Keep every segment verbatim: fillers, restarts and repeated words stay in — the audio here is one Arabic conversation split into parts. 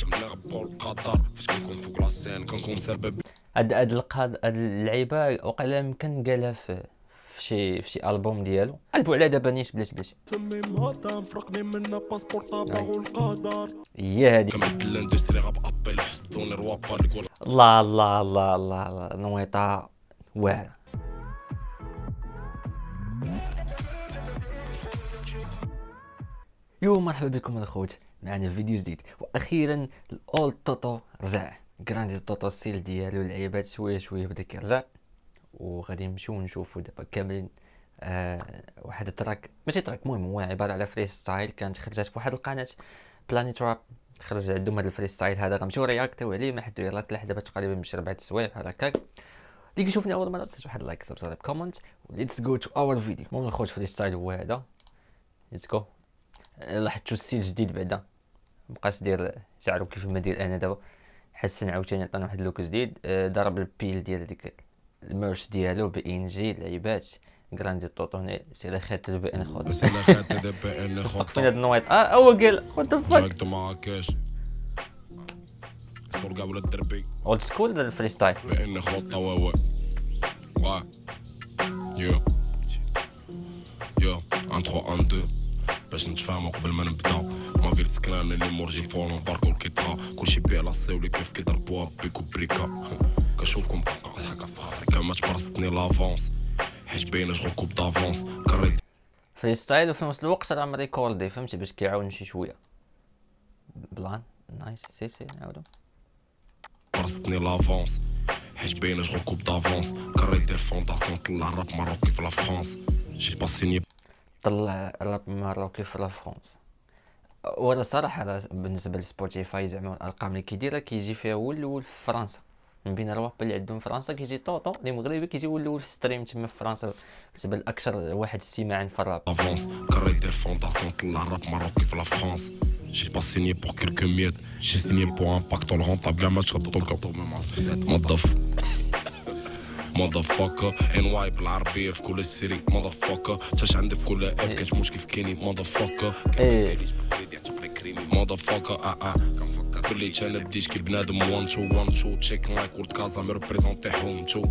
تنغبوا القدر فاش كنكون فوق لاسين كنكون سبب. هاد هاد القاد هاد اللعيبه وقيلا يمكن قالها في في شي في شي البوم ديالو. قلبوا على دابا نيش بلاتي بلاتي تميم هذا فرقني منا باسبور طابع والقدر هي هادي. كمل الاندستري غابابي حسدوني روابا اللي يقول الله الله الله الله الله نويطه واعره. يو مرحبا بكم الخوت معنا فيديو جديد. واخيرا الاولد توتو رجع، كراندي توتو السيل ديالو اللعيبات شويه شويه بدا كيرجع، وغادي نمشيو نشوفو دابا كاملين. آه واحد التراك ماشي تراك، المهم هو عباره على فري ستايل كانت خرجت في واحد القناه بلانيت راب، خرج عندهم هذا الفري ستايل هذا. غنمشيو رياكتيو عليه ما حد يلاه طلع دابا تقريبا من شي ربعة السوايع بحال هكاك. اللي كيشوفني اول مره تنسى واحد لايك سبسكرايب كومنت. ليتس جو تو اور فيديو. المهم الخوت فري ستايل هو هذا، ليتس جو. لاحظتوا الستيل جديد بعدا، مبقاش دير شعرو كيف ما دير انا دابا. حسن عاوتاني عطانا واحد اللوك جديد. آه ضرب البيل ديال ديك الميرش ديالو بي ان جي لعيبات كراندي طوطوني سي لا خيت دو بي ان خود. بس انا خدت دابا انا مستقفين هاد خطا النوايط. اه هو قال وات ذا فاك دايركت معاكاش صور قبل الدربي اولد سكول ديال الفري ستايل. بان خطا واوا واه يو يو ان ثلاثة ان اثنين باش نتفاهمو قبل ما نبداو. ما فيل سكران اللي مورجي فولون باركو الكيطرا كلشي بيه لاصي ولي كيف كيضربوها بيكو بريكا. كنشوفكم كنقعد هكا في خاطري كما تبرستني لافونس حيت باينه جوكوب دافونس كريت فري ستايل وفي نفس الوقت راه مريكوردي، فهمتي، باش كيعاون شي شويه بلان نايس. سي سي نعاودو برستني لافونس حيت باينه جوكوب دافونس كريت الفونداسيون طلع الراب ماروكي في لا فرانس جي با سيني طلع راب ماروكي في لا فرونس. ولا الصراحه راه بالنسبه لسبوتيفاي زعما الارقام اللي كيديرها كيجي فيها هو الاول في فرنسا. من بين الرواب اللي عندهم في فرنسا كيجي طوطو اللي مغربي كيجي هو الاول في ستريم تما في فرنسا بالنسبه لاكثر واحد استماعا في الراب. افونس كريت الفونداسيون طلع الراب ماروكي في لا فرانس جي با سيني بور كيلكو ميت جي سيني بور امباكتو الغونطاب كاع ما تشطو الكابتو مع السيت مضف مضفاكا ان واي بالعربيه في كل السيري مضفاكا تاش عندي في كل اب كاش مش كيف كيني مضفاكا ايه مضفاكا اه اه كنفكر كل انا بديت كي بنادم وان تو وان تو تشيك لايك ورد كازا مي ريبريزونتي هوم تو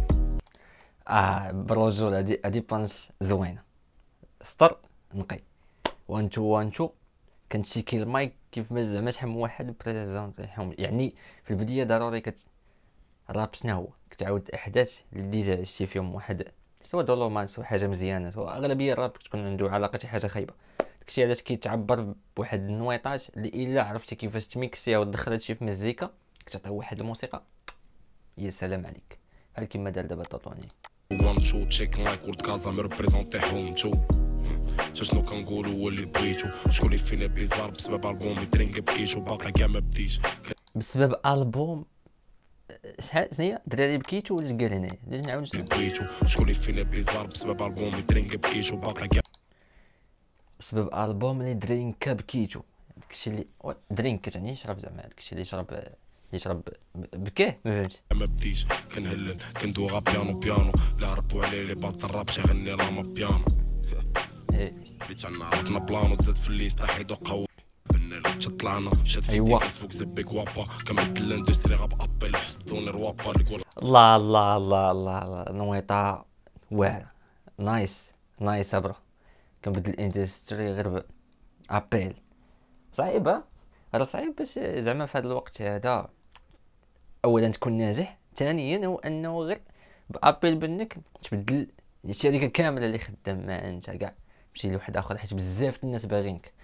اه بالرجوله هادي هادي بانش زوينه. سطر نقي وان تو وان تو كنتشيكي المايك كيف ما زعما شحال من واحد بريزونطيهم. يعني في البدايه ضروري كت الراب شنو هو كتعاود احداث اللي ديجا عشتي فيهم واحد سواء دولومان سواء حاجه مزيانه سواء اغلبيه الراب كتكون عنده علاقه شي حاجه خايبه. داكشي علاش كيتعبر بواحد النويطات اللي الا عرفتي كيفاش تميكسيها ودخل هادشي في مزيكا كتعطيه واحد الموسيقى يا سلام عليك بحال كيما دار دابا طوطوني. وان تو تشيك لايك ورد كازا مي ريبريزونتي هوم تو شنو كنقولو هو اللي بغيتو شكون اللي فينا بيزار بسبب البوم درينك بكيتو باقي كاع ما بديش بسبب البوم شحال شنو دراري بكيتو ولا قال هنايا لازم نعاود اللي بغيتو شكون اللي فينا بيزار بسبب البوم درينك بكيتو باقي كاع بسبب البوم اللي درينك بكيتو. داكشي اللي درينك تعني يشرب زعما داكشي اللي يشرب اللي يشرب بكيه ما فهمتش. ما بديش كنهلل كندوغا بيانو بيانو لا هربوا عليه لي باس الراب شغلني لاما بيانو ايه اللي تاعنا عرفنا بلانو تزاد في الليستا حيدو قوي طلعنا شاد في أيوا. ديكاس فوق زبيك وابا كملت الاندستري غاب ابي حسدوني روابا اللي يقول الله الله الله الله الله نويطه واعره. نايس نايس برا. كنبدل الاندستري غير ب- ابيل صعيبه. راه صعيب باش زعما في هذا الوقت هذا اولا تكون ناجح، ثانيا هو انه غير بابيل بانك تبدل الشركه كامله اللي خدام معها انت كاع تمشي لواحد اخر حيت بزاف الناس باغينك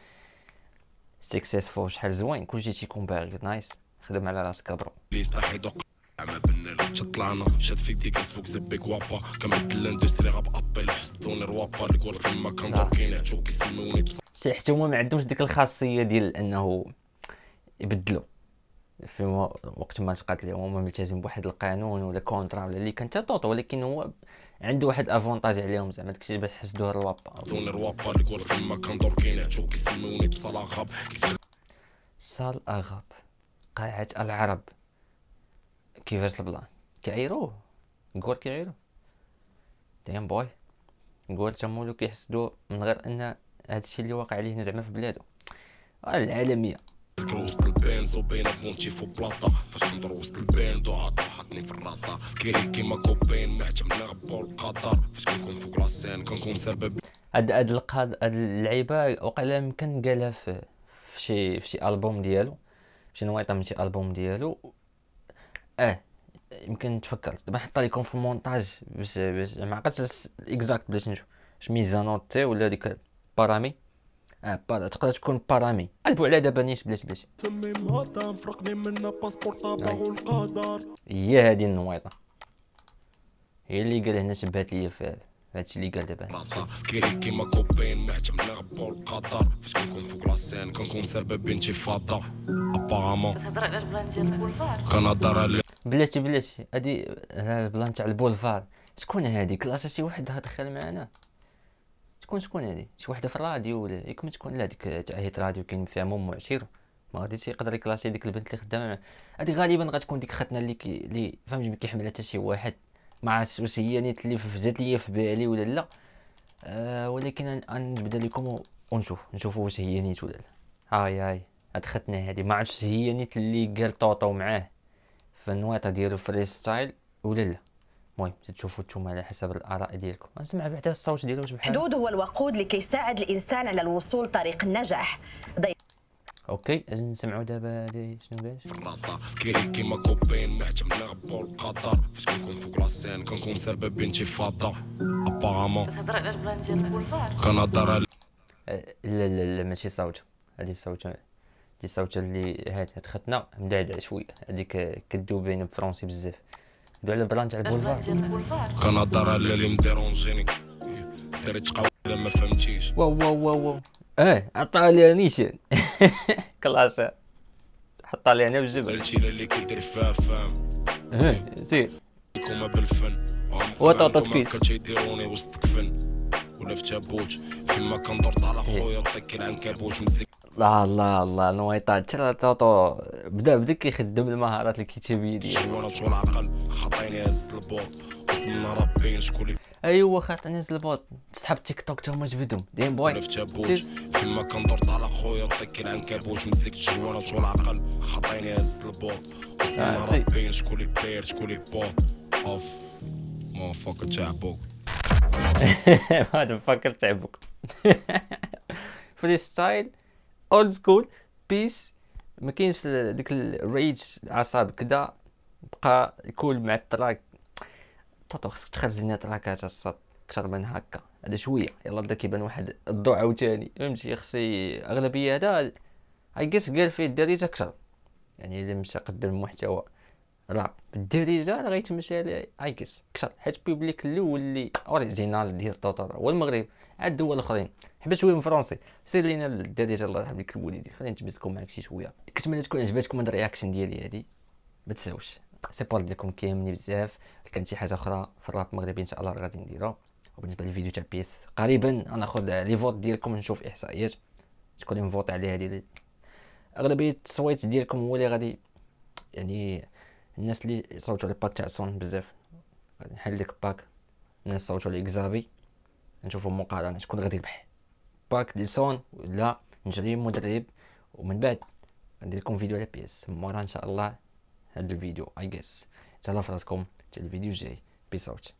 سكسيسفول شحال زوين كلشي تيكون باغي. نايس خدم على راسك برو. ليستا حيدو عما بننا طلعنا شاد في ديكاس فوق زبيك وابا كملت الاندستري غاب ابي حسدوني روابا اللي يقول فما كندور كاين كيسموني شي حتى هما ما عندهمش ديك الخاصيه ديال انه يبدلوا في وقت ما تقات لهم هما ملتزم بواحد القانون ولا كونترا ولا اللي كان تطوط، ولكن هو عنده واحد افونتاج عليهم زعما داكشي باش حسدوه الوابا. دوني روابا اللي يقول فما كندور كاين كيسموني بصلا غاب سال اغاب قاعة العرب كيفاش البلان كيعيروه نقول كيعيروه دايم بوي نقول تمولو كيحسدوه من غير ان هادشي اللي واقع عليه هنا زعما في بلادو العالميه. وسط البنز وبين بونتي فو بلاطا فاش كندور وسط البنز وعاطو حطني في الراطا سكيري كيما كوبين معتم نغبو القدر فاش كنكون فوق لاسين كنكون سبب هاد هاد القاد هاد اللعيبه وقيلا يمكن قالها في في شي في شي البوم ديالو، شي نويطه من شي البوم ديالو. اه يمكن تفكرت دابا نحطها لكم في المونتاج باش باش ما عقلتش اكزاكت بلاش نشوف واش ميزانوتي ولا ديك بارامي. اه بار... تقدر تكون بارامي قلبوا على دابا نيت بلاش بلاش تميم هذا مفرقني منا باسبور طابع القدر. هي هادي النويطه هي اللي قال هنا شبهت ليا في هادشي اللي قال دابا. سكيري كيما كوبين معتم نغبو القدر فاش كنكون فوق لاسين كنكون سبب انتفاضه ابارامون تهضر على البلان ديال البولفار. كنهضر على بلاتي بلاتي هادي البلان تاع البولفار. شكون هادي كلاس شي واحد دخل معنا؟ شكون شكون هادي؟ شي وحده في الراديو ولا ياك ما تكون لا ديك تاع هيت راديو كاين فيها مو معشير ما غاديش يقدر يكلاسي ديك البنت اللي خدامه معاه. هادي غالبا غتكون ديك ختنا اللي كي اللي فهمتي ما كيحملها حتى شي واحد ما عرفتش واش هي نيت اللي فزات ليا في بالي ولا لا. آه ولكن غنبدا لكم ونشوف نشوفوا واش هي نيت ولا لا. هاي هاي هاد ختنا هادي ما عرفتش هي نيت اللي قال طوطو معاه في النويطه ديالو فري ستايل ولا لا. المهم تشوفوا نتوما على حسب الاراء ديالكم. نسمع بعدا الصوت ديالو واش بحال الحدود هو الوقود لكي يساعد الانسان على الوصول طريق النجاح. اوكي نسمعوا دابا هادي شنو قال. في الراطة سكيري كيما كوبين معتم نغبو القدر فاش كنكون فوق لاسين كنكون سبب انتفاضه ابارامون تهضر على البلان ديال البولفار. كنهضر على لا لا لا ماشي صوت هادي صوت دي صوت اللي هاد هاد ختنا مدعدع شويه هذيك كدو بين فرونسي بزاف دو على بلان تاع البلان البولفار. ديال البولفار. كنهضر على اللي مديرونجيني سيري تقاول ما فهمتيش واو واو واو واو اه عطا لي نيشان كلاس حطها لي انا بالجبل. قلتي اللي كيدير فيها فاهم اه سير كوما بالفن وطاطا كيس. كتيديروني وسط كفن ولا في تابوت فيما كندور على خويا طيكي العنكبوت مزيك لا لا لا نويطات ترى طوطو بدا بدا كيخدم المهارات الكتابيه ديالو. جوانا طول عقل خاطيني هز البوط وسمنا ربين شكون اللي ايوا خاطر ناس البوط تسحب تيك توك تا هما جبدهم دايم بوي. ولا في تابوت فيما كندور على خويا طيكي العنكبوت مزيك جوانا طول عقل خاطيني هز البوط وسمنا آه، سي. ربين شكون اللي بير شكون اللي بوط اوف ما فوق تاعبوك هذا فكر تعبك فري ستايل اولد سكول بيس ما كاينش ديك الريج اعصاب كدا بقى يكون مع التراك. طوطو خصك تخرج لنا تراكات الصاد اكثر من هكا هذا شويه يلا بدا كيبان واحد الضوء عاوتاني فهمتي. خصي اغلبيه هذا اي جيس قال فيه الدارجه اكثر يعني الا مشى قدم محتوى راب بالدارجه راه غيتمشى اي جيس اكثر حيت بيبليك الاول اللي اوريجينال ديال طوطو هو المغرب. عاد الدول الاخرين حبيت شويه من فرنسي سير لينا الدارجه الله يرحم لك الوالدين خلينا نتبسكم معاك شي شويه. كنتمنى تكون عجبتكم هاد الرياكشن ديالي هادي ما تنساوش سيبور ديالكم كيهمني بزاف. كانت شي حاجه اخرى في الراب المغربي ان شاء الله غادي نديرها. وبالنسبه للفيديو تاع بيس قريبا غناخذ لي فوت ديالكم نشوف احصائيات شكون اللي مفوت على هذه اغلبيه التصويت ديالكم هو اللي غادي يعني الناس اللي صوتوا على باك تاع سون بزاف غادي نحل لك باك. الناس صوتوا على اكزابي نشوفوا مقارنه شكون غادي يربح باك ديال سون ولا نجري مدرب. ومن بعد ندير لكم فيديو على بيس مورا ان شاء الله هذا الفيديو اي جيس. تهلاو في راسكم حتى الفيديو الجاي. بيس اوت.